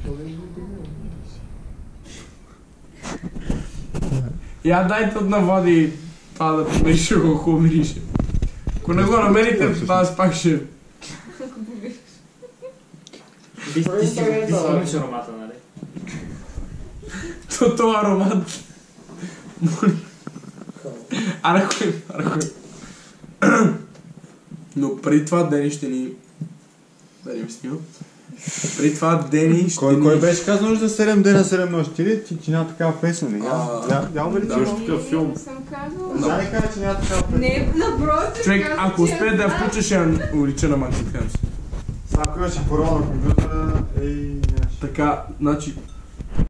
Я дайте от наводи това да помирише колко мирише. Ако не го намерите, аз пак ще... Ти си имаш аромата, нали? Това аромат. Арахуй. Но преди това Дени ще ни... Да не ми снима. Преди това Дени ще ни... Кой беше казал за 7 дена, 7 нощи? Ти няма такава песен ли? Няма ли Да, такъв филм. Не съм казала. Да, не кажа, че няма такава песен. Не, напротив. Човек, ако успее да я включа, ще я улича на Максим Хемс. Ако имаш и парола на компютъра, Така, значи...